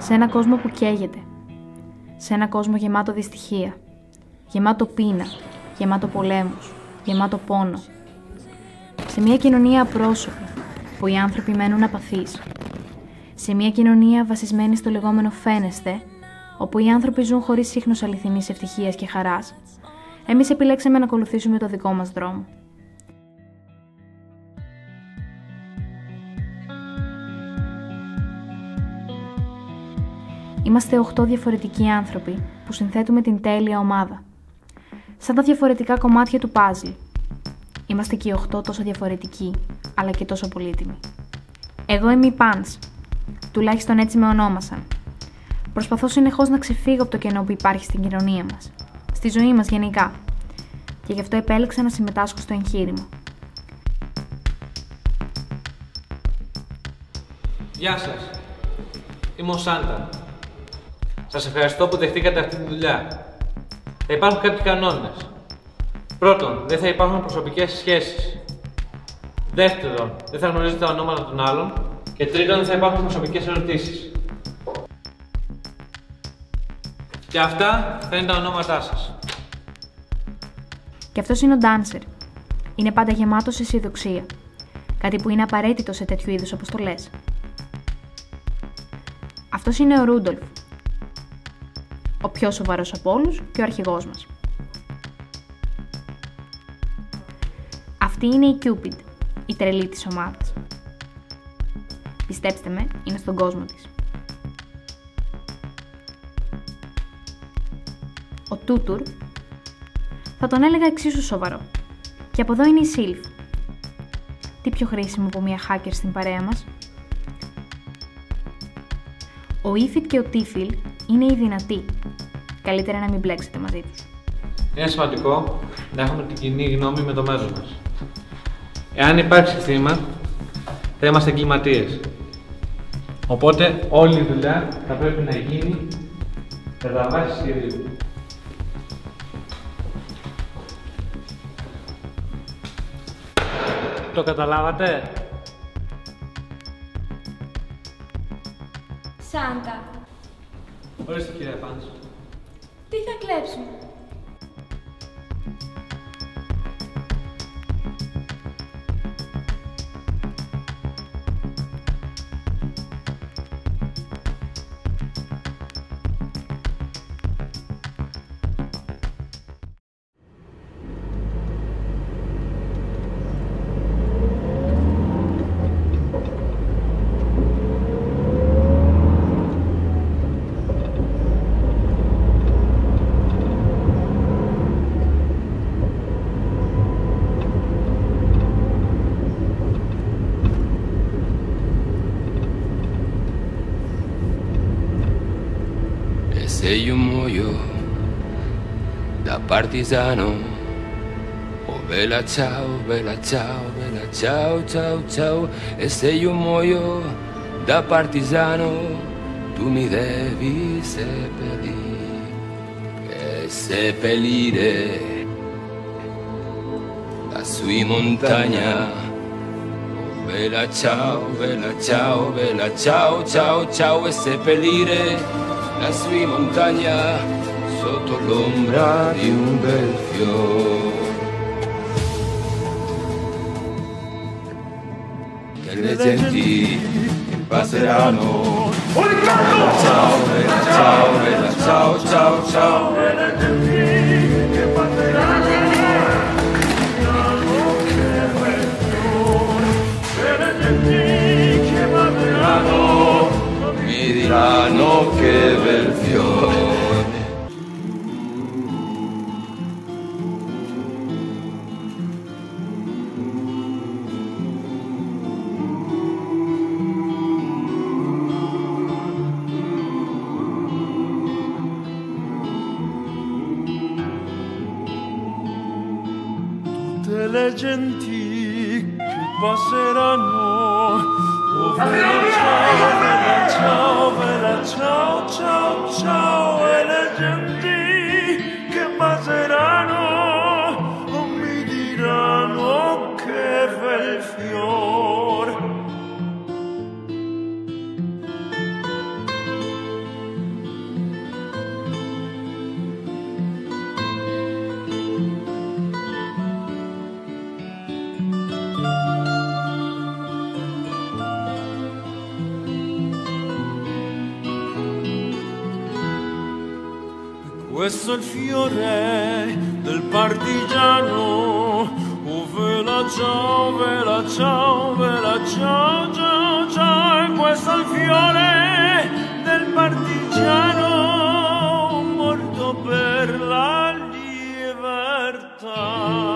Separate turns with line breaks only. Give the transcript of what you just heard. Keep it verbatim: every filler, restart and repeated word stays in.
Σε ένα κόσμο που καίγεται. Σε ένα κόσμο γεμάτο δυστυχία. Γεμάτο πείνα. Γεμάτο πολέμους. Γεμάτο πόνο. Σε μια κοινωνία απρόσωπη, που οι άνθρωποι μένουν απαθείς. Σε μια κοινωνία βασισμένη στο λεγόμενο φαίνεσθε, όπου οι άνθρωποι ζουν χωρίς ίχνος αληθινής ευτυχίας και χαράς, εμείς επιλέξαμε να ακολουθήσουμε το δικό μας δρόμο. Είμαστε οχτώ διαφορετικοί άνθρωποι που συνθέτουμε την τέλεια ομάδα. Σαν τα διαφορετικά κομμάτια του πάζλ. Είμαστε και οι οχτώ τόσο διαφορετικοί, αλλά και τόσο πολύτιμοι. Εγώ είμαι η Παντς. Τουλάχιστον έτσι με ονόμασαν. Προσπαθώ συνεχώς να ξεφύγω από το κενό που υπάρχει στην κοινωνία μας. Στη ζωή μας γενικά. Και γι' αυτό επέλεξα να συμμετάσχω στο εγχείρημα.
Γεια σας. Είμαι ο Σάντα. Σας ευχαριστώ που δεχτήκατε αυτή τη δουλειά. Θα υπάρχουν κάποιοι κανόνες. Πρώτον, δεν θα υπάρχουν προσωπικές σχέσεις. Δεύτερον, δεν θα γνωρίζετε τα ονόματα των άλλων. Και τρίτον, δεν θα υπάρχουν προσωπικές ερωτήσεις. Και αυτά θα είναι τα ονόματά σας.
Και αυτός είναι ο Dancer. Είναι πάντα γεμάτος αισιοδοξία. Κάτι που είναι απαραίτητο σε τέτοιου είδους αποστολές. Αυτός είναι ο Ρούντολφ. Ο πιο σοβαρός από όλους και ο αρχηγός μας. Αυτή είναι η Cupid, η τρελή της ομάδας. Πιστέψτε με, είναι στον κόσμο της. Ο Τούτουρ θα τον έλεγα εξίσου σοβαρό. Και από εδώ είναι η Σίλφ. Τι πιο χρήσιμο από μια hacker στην παρέα μας. Ο Ήφιτ και ο Τίφιλ είναι οι δυνατοί. Καλύτερα να μην μπλέξετε μαζί τους.
Είναι σημαντικό να έχουμε την κοινή γνώμη με το μέσο μας. Εάν υπάρξει θύμα, θα είμαστε εγκληματίες. Οπότε όλη η δουλειά θα πρέπει να γίνει κατά βάση σχεδίου. Το καταλάβατε?
Σάντα.
Ορίστε κυρία Παντς.
Τι θα κλέψουμε?
Se io muoio da partigiano, oh bella ciao, bella ciao, bella ciao, ciao, ciao. E se io muoio da partigiano, tu mi devi seppellire, e seppellire lassù in montagna. Oh bella ciao, bella ciao, bella ciao, ciao, ciao. E seppellire lassù in montagna sotto l'ombra di un bel fiore. Che le genti passeranno. Bella ciao, bella ciao, bella ciao, ciao, ciao. E le genti che passeranno. E le genti che passeranno mi diranno che bel fiore.
Tutte le genti che passeranno. Oh, bella ciao, bella ciao, bella ciao, ciao, ciao. E le genti che passeranno non mi diranno che bel fiore. questo è il fiore del partigiano. Oh vela ciao, vela ciao, vela ciao, ciao, ciao. E questo è il fiore del partigiano morto per la libertà.